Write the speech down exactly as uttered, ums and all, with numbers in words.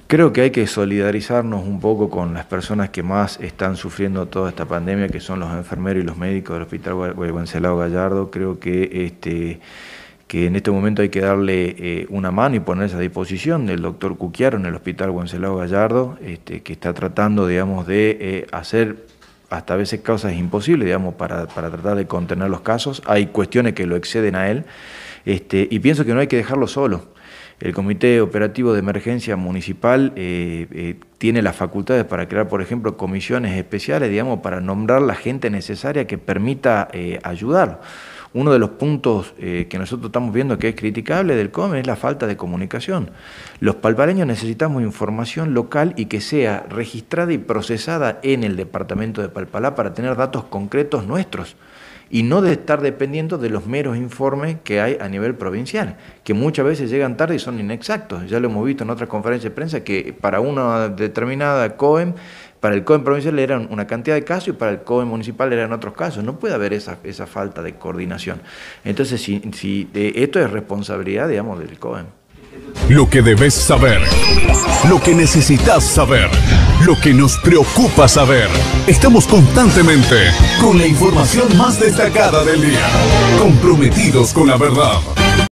Creo que hay que solidarizarnos un poco con las personas que más están sufriendo toda esta pandemia, que son los enfermeros y los médicos del Hospital Wenceslao Gallardo. Creo que, este, que en este momento hay que darle eh, una mano y ponerse a disposición del doctor Cuquiaro en el Hospital Wenceslao Gallardo, este, que está tratando, digamos, de eh, hacer hasta a veces cosas imposibles, digamos, para, para tratar de contener los casos. Hay cuestiones que lo exceden a él, este, y pienso que no hay que dejarlo solo. El Comité Operativo de Emergencia Municipal eh, eh, tiene las facultades para crear, por ejemplo, comisiones especiales, digamos, para nombrar la gente necesaria que permita eh, ayudar. Uno de los puntos eh, que nosotros estamos viendo que es criticable del C O M es la falta de comunicación. Los palpareños necesitamos información local y que sea registrada y procesada en el departamento de Palpalá para tener datos concretos nuestros, y no de estar dependiendo de los meros informes que hay a nivel provincial, que muchas veces llegan tarde y son inexactos. Ya lo hemos visto en otras conferencias de prensa que para una determinada C O E M, para el C O E M provincial eran una cantidad de casos y para el C O E M municipal eran otros casos. No puede haber esa, esa falta de coordinación. Entonces, si, si eh, esto es responsabilidad, digamos, del C O E M. Lo que debes saber, lo que necesitas saber, lo que nos preocupa saber. Estamos constantemente con la información más destacada del día, comprometidos con la verdad.